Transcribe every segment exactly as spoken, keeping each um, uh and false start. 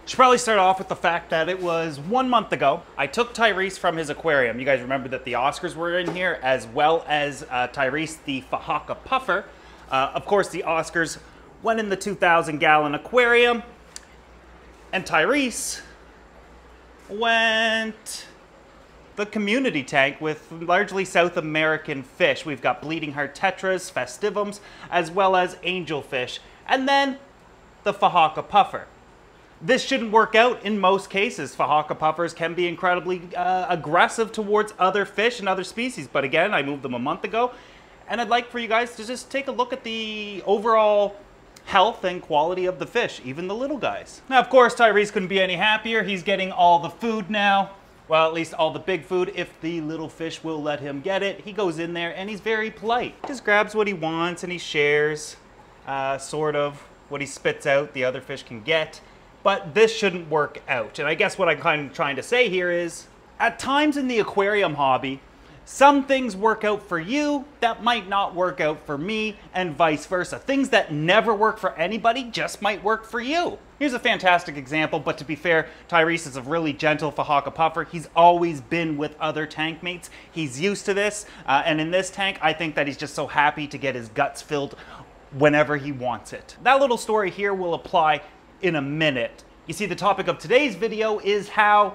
Should probably start off with the fact that it was one month ago. I took Tyrese from his aquarium. You guys remember that the Oscars were in here, as well as uh, Tyrese, the Fahaka puffer. Uh, of course, the Oscars went in the two thousand gallon aquarium, and Tyrese went the community tank with largely South American fish. We've got bleeding heart tetras, festivums, as well as angelfish, and then the Fahaka puffer. This shouldn't work out in most cases. Fahaka puffers can be incredibly uh, aggressive towards other fish and other species. But again, I moved them a month ago. And I'd like for you guys to just take a look at the overall health and quality of the fish, even the little guys. Now, of course, Tyrese couldn't be any happier. He's getting all the food now. Well, at least all the big food, if the little fish will let him get it. He goes in there and he's very polite. Just grabs what he wants and he shares, uh, sort of, what he spits out the other fish can get. But this shouldn't work out. And I guess what I'm kind of trying to say here is, at times in the aquarium hobby, some things work out for you that might not work out for me, and vice versa. Things that never work for anybody just might work for you. Here's a fantastic example, but to be fair, Tyrese is a really gentle Fahaka puffer. He's always been with other tank mates. He's used to this, uh, and in this tank, I think that he's just so happy to get his guts filled whenever he wants it. That little story here will apply in a minute. You see, the topic of today's video is how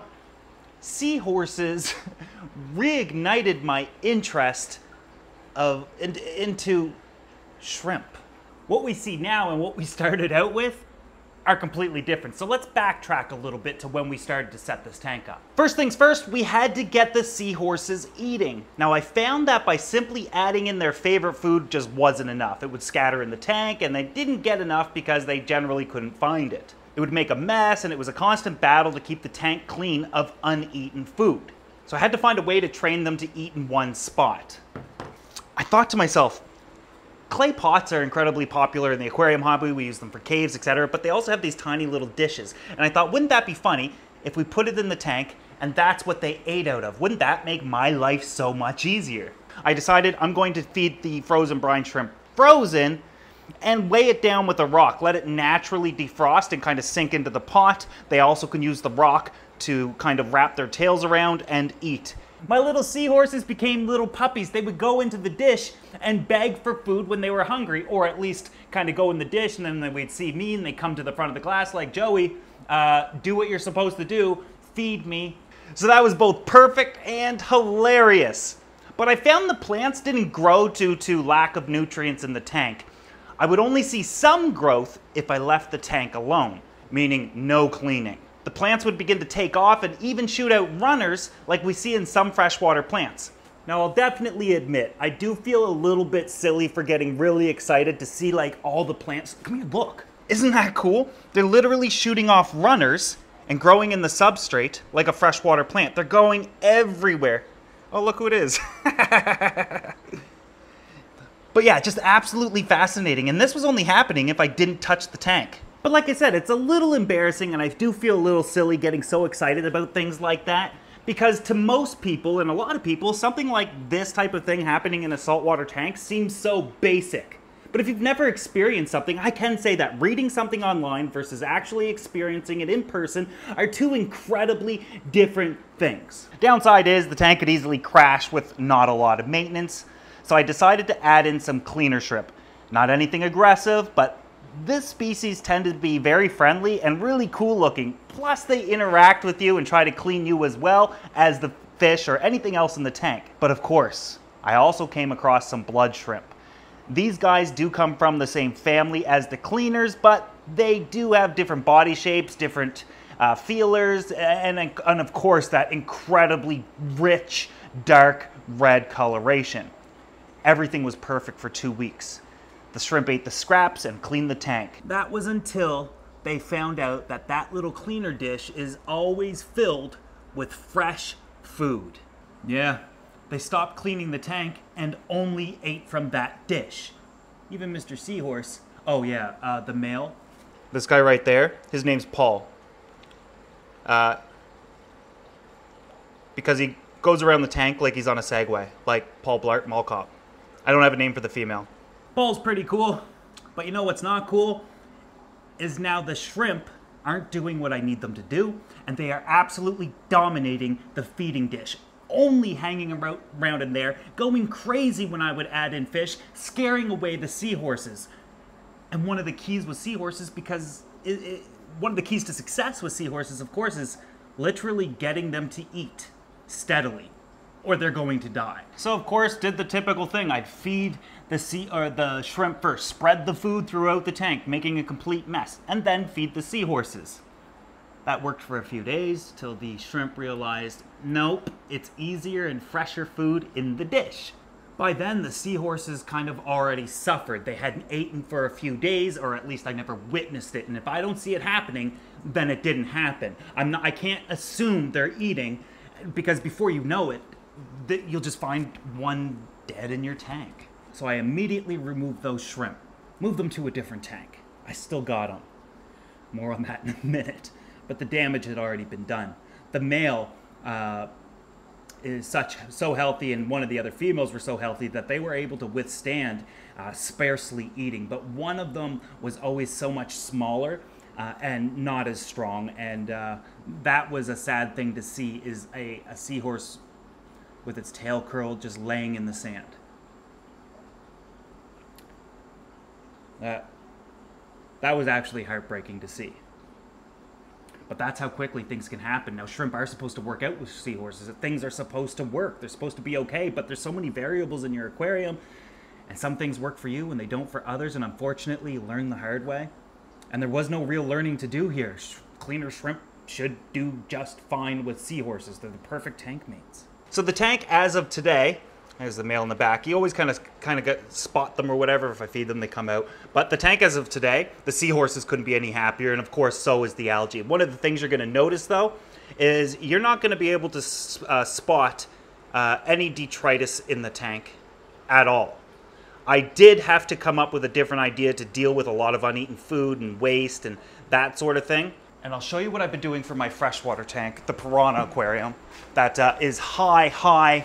seahorses reignited my interest of in, into shrimp. What we see now and what we started out with are completely different. So let's backtrack a little bit to when we started to set this tank up. First things first, we had to get the seahorses eating. Now, I found that by simply adding in their favorite food just wasn't enough. It would scatter in the tank, and they didn't get enough because they generally couldn't find it. It would make a mess, and it was a constant battle to keep the tank clean of uneaten food. So I had to find a way to train them to eat in one spot. I thought to myself, clay pots are incredibly popular in the aquarium hobby. We use them for caves, et cetera, but they also have these tiny little dishes. And I thought, wouldn't that be funny if we put it in the tank and that's what they ate out of? Wouldn't that make my life so much easier? I decided I'm going to feed the frozen brine shrimp frozen and weigh it down with a rock. Let it naturally defrost and kind of sink into the pot. They also can use the rock to kind of wrap their tails around and eat. My little seahorses became little puppies. They would go into the dish and beg for food when they were hungry, or at least kind of go in the dish, and then they would see me and they come to the front of the glass like, Joey, uh, do what you're supposed to do, feed me. So that was both perfect and hilarious. But I found the plants didn't grow due to lack of nutrients in the tank. I would only see some growth if I left the tank alone, meaning no cleaning. The plants would begin to take off and even shoot out runners like we see in some freshwater plants. Now, I'll definitely admit, I do feel a little bit silly for getting really excited to see like all the plants. Come here, look. Isn't that cool? They're literally shooting off runners and growing in the substrate like a freshwater plant. They're going everywhere. Oh, look who it is. But yeah, just absolutely fascinating. And this was only happening if I didn't touch the tank. But like I said, it's a little embarrassing, and I do feel a little silly getting so excited about things like that, because to most people, and a lot of people, something like this type of thing happening in a saltwater tank seems so basic. But if you've never experienced something, I can say that reading something online versus actually experiencing it in person are two incredibly different things. Downside is the tank could easily crash with not a lot of maintenance, so I decided to add in some cleaner shrimp. Not anything aggressive, but this species tend to be very friendly and really cool looking. Plus they interact with you and try to clean you as well as the fish or anything else in the tank. But of course, I also came across some blood shrimp. These guys do come from the same family as the cleaners, but they do have different body shapes, different uh, feelers, and, and of course that incredibly rich, dark red coloration. Everything was perfect for two weeks. The shrimp ate the scraps and cleaned the tank. That was until they found out that that little cleaner dish is always filled with fresh food. Yeah, they stopped cleaning the tank and only ate from that dish. Even Mister Seahorse, oh yeah, uh, the male. This guy right there, his name's Paul. Uh, because he goes around the tank like he's on a Segway, like Paul Blart Mall Cop. I don't have a name for the female. Paul's pretty cool, but you know what's not cool? Is now the shrimp aren't doing what I need them to do, and they are absolutely dominating the feeding dish. Only hanging around in there, going crazy when I would add in fish, scaring away the seahorses. And one of the keys with seahorses, because it, it, one of the keys to success with seahorses, of course, is literally getting them to eat steadily, or they're going to die. So of course, did the typical thing. I'd feed the sea or the shrimp first, spread the food throughout the tank, making a complete mess, and then feed the seahorses. That worked for a few days till the shrimp realized, nope, it's easier and fresher food in the dish. By then, the seahorses kind of already suffered. They hadn't eaten for a few days, or at least I never witnessed it. And if I don't see it happening, then it didn't happen. I'm not, I can't assume they're eating, because before you know it, you'll just find one dead in your tank. So I immediately removed those shrimp, moved them to a different tank. I still got them. More on that in a minute. But the damage had already been done. The male uh, is such so healthy, and one of the other females were so healthy that they were able to withstand uh, sparsely eating. But one of them was always so much smaller uh, and not as strong, and uh, that was a sad thing to see, is a, a seahorse with its tail curled just laying in the sand. That, that was actually heartbreaking to see. But that's how quickly things can happen. Now, shrimp are supposed to work out with seahorses. Things are supposed to work. They're supposed to be okay, but there's so many variables in your aquarium, and some things work for you and they don't for others, and unfortunately, you learn the hard way. And there was no real learning to do here. Cleaner shrimp should do just fine with seahorses. They're the perfect tank mates. So the tank, as of today, there's the male in the back. You always kind of kind of get, spot them or whatever. If I feed them, they come out. But the tank as of today, the seahorses couldn't be any happier. And of course, so is the algae. One of the things you're going to notice, though, is you're not going to be able to uh, spot uh, any detritus in the tank at all. I did have to come up with a different idea to deal with a lot of uneaten food and waste and that sort of thing. And I'll show you what I've been doing for my freshwater tank, the Piranha Aquarium, that uh, is high, high,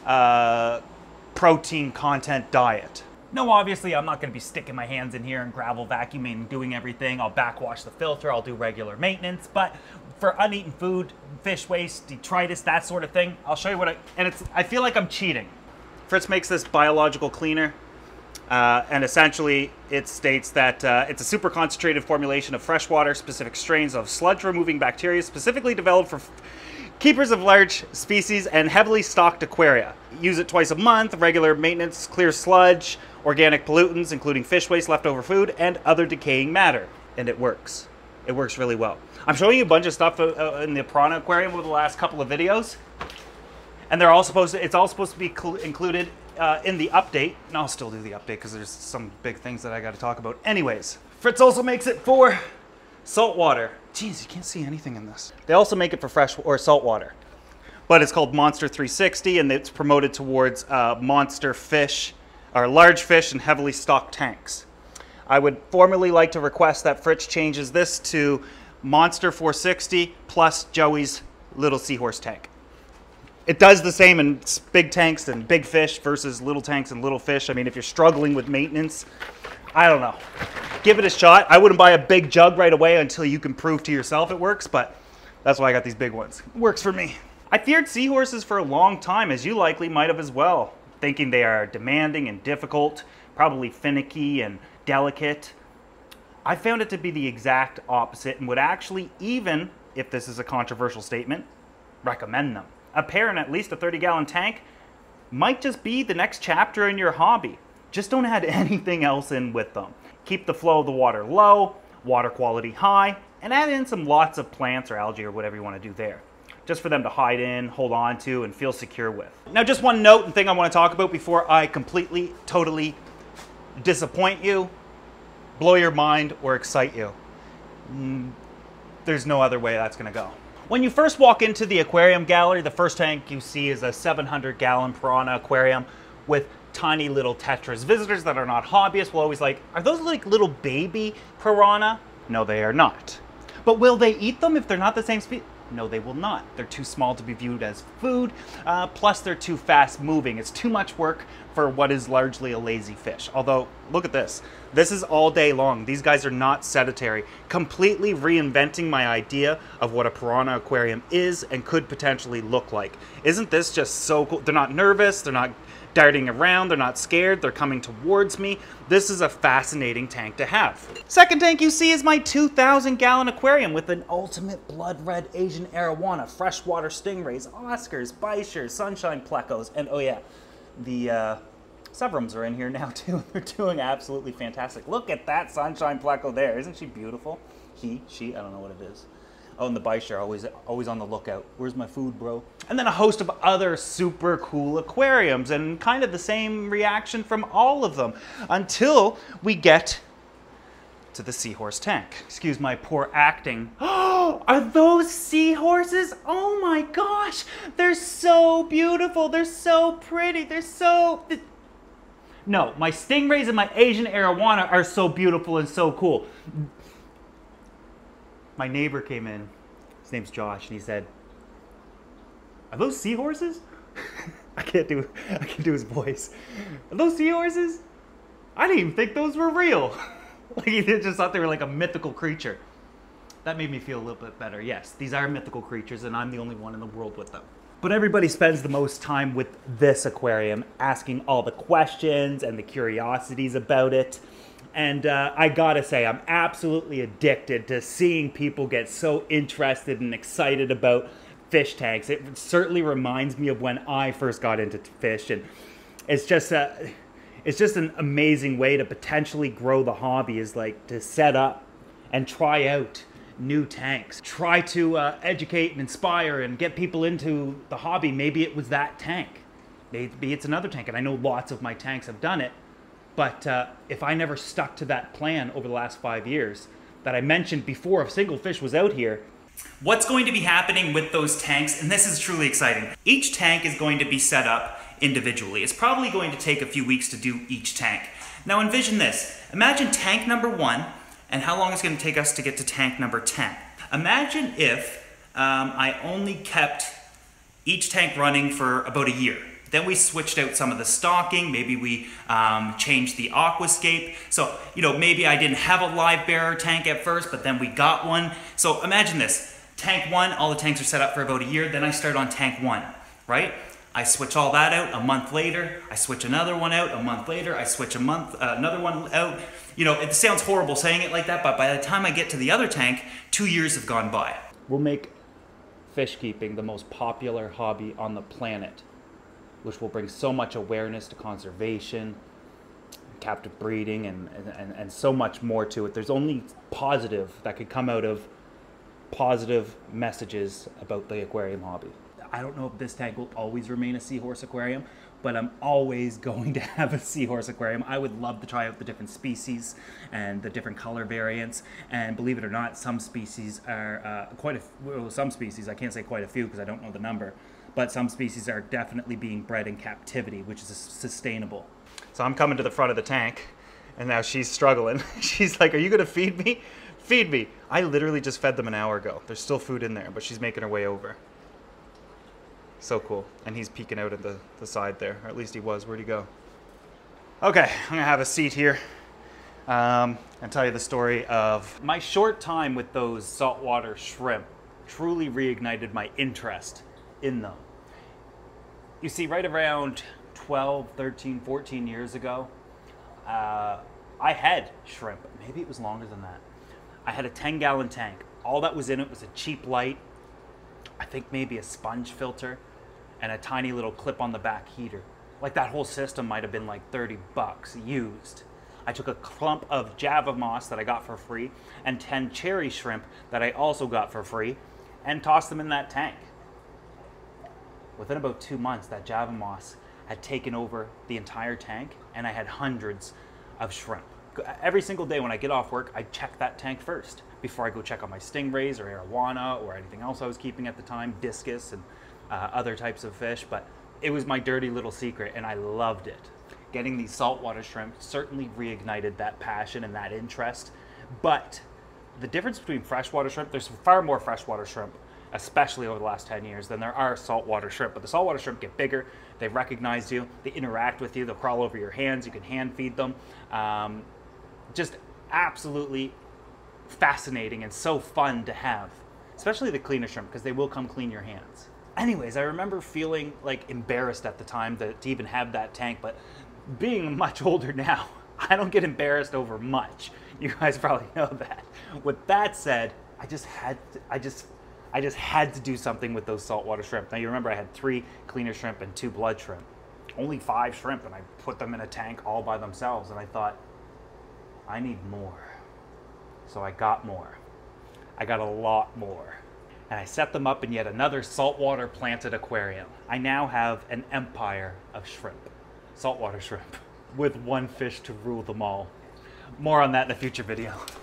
Uh, protein content diet. No, obviously I'm not going to be sticking my hands in here and gravel vacuuming and doing everything. I'll backwash the filter, I'll do regular maintenance, but for uneaten food, fish waste, detritus, that sort of thing, I'll show you what I, and it's, I feel like I'm cheating. Fritz makes this biological cleaner, uh, and essentially it states that uh, it's a super concentrated formulation of freshwater specific strains of sludge removing bacteria specifically developed for keepers of large species and heavily stocked aquaria. Use it twice a month, regular maintenance, clear sludge, organic pollutants, including fish waste, leftover food, and other decaying matter. And it works. It works really well. I'm showing you a bunch of stuff uh, in the Piranha Aquarium over the last couple of videos. And they're all supposed to, it's all supposed to be included uh, in the update. And I'll still do the update because there's some big things that I got to talk about. Anyways, Fritz also makes it for saltwater. Jeez, you can't see anything in this. They also make it for fresh or saltwater, but it's called Monster three sixty, and it's promoted towards uh, monster fish, or large fish in heavily stocked tanks. I would formally like to request that Fritz changes this to Monster four sixty plus Joey's little seahorse tank. It does the same in big tanks and big fish versus little tanks and little fish. I mean, if you're struggling with maintenance, I don't know. Give it a shot. I wouldn't buy a big jug right away until you can prove to yourself it works, but that's why I got these big ones. It works for me. I feared seahorses for a long time, as you likely might have as well, thinking they are demanding and difficult, probably finicky and delicate. I found it to be the exact opposite and would actually, even if this is a controversial statement, recommend them. A pair in at least a thirty gallon tank might just be the next chapter in your hobby. Just don't add anything else in with them. Keep the flow of the water low, water quality high, and add in some lots of plants or algae or whatever you want to do there. Just for them to hide in, hold on to, and feel secure with. Now, just one note and thing I want to talk about before I completely, totally disappoint you, blow your mind, or excite you. Mm, there's no other way that's going to go. When you first walk into the aquarium gallery, the first tank you see is a seven hundred gallon Piranha Aquarium with tiny little tetras. Visitors that are not hobbyists will always like, are those like little baby piranha? No, they are not. But will they eat them if they're not the same species? No, they will not. They're too small to be viewed as food, uh, plus they're too fast moving. It's too much work for what is largely a lazy fish. Although, look at this. This is all day long. These guys are not sedentary. Completely reinventing my idea of what a piranha aquarium is and could potentially look like. Isn't this just so cool? They're not nervous, they're not darting around, they're not scared, they're coming towards me. This is a fascinating tank to have. Second tank you see is my two thousand gallon aquarium with an ultimate blood red Asian arowana, freshwater stingrays, Oscars, bichers, sunshine plecos, and oh yeah, the uh, Severums are in here now too. They're doing absolutely fantastic. Look at that sunshine pleco there. Isn't she beautiful? He, she, I don't know what it is. Oh, and the bichir, always, always on the lookout. Where's my food, bro? And then a host of other super cool aquariums, and kind of the same reaction from all of them until we get to the seahorse tank. Excuse my poor acting. Oh, are those seahorses? Oh my gosh, they're so beautiful. They're so pretty. They're so... No, my stingrays and my Asian arowana are so beautiful and so cool. My neighbor came in, his name's Josh, and he said, "Are those seahorses?" I can't do, I can't do his voice. "Are those seahorses? I didn't even think those were real." Like he just thought they were like a mythical creature. That made me feel a little bit better. Yes, these are mythical creatures, and I'm the only one in the world with them. But everybody spends the most time with this aquarium, asking all the questions and the curiosities about it. And uh, I gotta say, I'm absolutely addicted to seeing people get so interested and excited about fish tanks. It certainly reminds me of when I first got into fish, and it's just a, it's just an amazing way to potentially grow the hobby, is like to set up and try out new tanks. Try to uh, educate and inspire and get people into the hobby. Maybe it was that tank. Maybe it's another tank, and I know lots of my tanks have done it. But uh, if I never stuck to that plan over the last five years that I mentioned before, if Single Fish was out here. What's going to be happening with those tanks, and this is truly exciting. Each tank is going to be set up individually. It's probably going to take a few weeks to do each tank. Now envision this. Imagine tank number one, and how long it's going to take us to get to tank number ten. Imagine if um, I only kept each tank running for about a year. Then we switched out some of the stocking, maybe we um, changed the aquascape. So, you know, maybe I didn't have a live bearer tank at first, but then we got one. So imagine this, tank one, all the tanks are set up for about a year, then I start on tank one, right? I switch all that out, a month later, I switch another one out, a month later, I switch a month, uh, another one out. You know, it sounds horrible saying it like that, but by the time I get to the other tank, two years have gone by. We'll make fish keeping the most popular hobby on the planet, which will bring so much awareness to conservation, captive breeding, and, and, and so much more to it. There's only positive that could come out of positive messages about the aquarium hobby. I don't know if this tank will always remain a seahorse aquarium, but I'm always going to have a seahorse aquarium. I would love to try out the different species and the different color variants. And believe it or not, some species are uh, quite a, well, some species, I can't say quite a few because I don't know the number, but some species are definitely being bred in captivity, which is sustainable. So I'm coming to the front of the tank, and now she's struggling. She's like, "Are you gonna feed me? Feed me." I literally just fed them an hour ago. There's still food in there, but she's making her way over. So cool. And he's peeking out at the, the side there, or at least he was. Where'd he go? Okay, I'm gonna have a seat here um, and tell you the story of my short time with those saltwater shrimp. Truly reignited my interest in them. You see, right around twelve, thirteen, fourteen years ago, uh, I had shrimp. Maybe it was longer than that. I had a ten gallon tank. All that was in it was a cheap light, I think maybe a sponge filter, and a tiny little clip on the back heater. Like that whole system might have been like thirty bucks used. I took a clump of Java moss that I got for free and ten cherry shrimp that I also got for free and tossed them in that tank. Within about two months, that Java moss had taken over the entire tank, and I had hundreds of shrimp. Every single day when I get off work, I check that tank first before I go check on my stingrays or arowana or anything else I was keeping at the time, discus and uh, other types of fish, but it was my dirty little secret, and I loved it. Getting these saltwater shrimp certainly reignited that passion and that interest, but the difference between freshwater shrimp, there's far more freshwater shrimp especially over the last ten years, than there are saltwater shrimp. But the saltwater shrimp get bigger, they recognize you, they interact with you, they'll crawl over your hands, you can hand feed them. Um, just absolutely fascinating and so fun to have, especially the cleaner shrimp, because they will come clean your hands. Anyways, I remember feeling like embarrassed at the time to, to even have that tank, but being much older now, I don't get embarrassed over much. You guys probably know that. With that said, I just had to, I just I just had to do something with those saltwater shrimp. Now you remember I had three cleaner shrimp and two blood shrimp. Only five shrimp, and I put them in a tank all by themselves, and I thought, I need more. So I got more. I got a lot more. And I set them up in yet another saltwater planted aquarium. I now have an empire of shrimp, saltwater shrimp, with one fish to rule them all. More on that in a future video.